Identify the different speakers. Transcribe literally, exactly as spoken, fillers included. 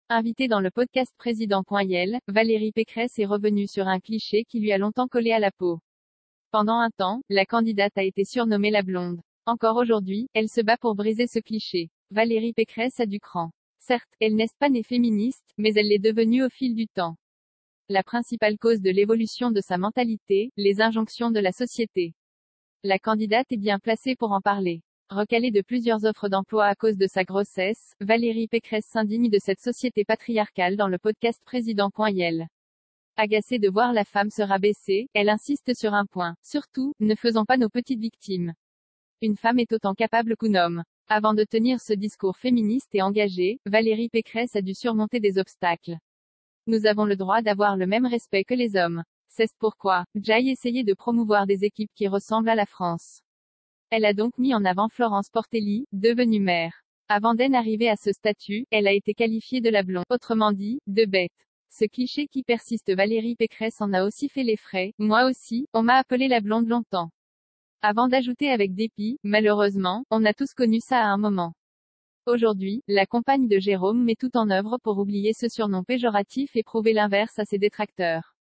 Speaker 1: Invitée dans le podcast Président.yel, Valérie Pécresse est revenue sur un cliché qui lui a longtemps collé à la peau. Pendant un temps, la candidate a été surnommée la blonde. Encore aujourd'hui, elle se bat pour briser ce cliché. Valérie Pécresse a du cran. Certes, elle n'est pas née féministe, mais elle l'est devenue au fil du temps. La principale cause de l'évolution de sa mentalité, les injonctions de la société. La candidate est bien placée pour en parler. Recalée de plusieurs offres d'emploi à cause de sa grossesse, Valérie Pécresse s'indigne de cette société patriarcale dans le podcast Président.yel. Agacée de voir la femme se rabaisser, elle insiste sur un point. Surtout, ne faisons pas nos petites victimes. Une femme est autant capable qu'un homme. Avant de tenir ce discours féministe et engagé, Valérie Pécresse a dû surmonter des obstacles. Nous avons le droit d'avoir le même respect que les hommes. C'est pourquoi, j'aille essayer de promouvoir des équipes qui ressemblent à la France. Elle a donc mis en avant Florence Portelli, devenue mère. Avant d'en arriver à ce statut, elle a été qualifiée de la blonde, autrement dit, de bête. Ce cliché qui persiste, Valérie Pécresse en a aussi fait les frais. Moi aussi, on m'a appelée la blonde longtemps. Avant d'ajouter avec dépit, malheureusement, on a tous connu ça à un moment. Aujourd'hui, la compagne de Jérôme met tout en œuvre pour oublier ce surnom péjoratif et prouver l'inverse à ses détracteurs.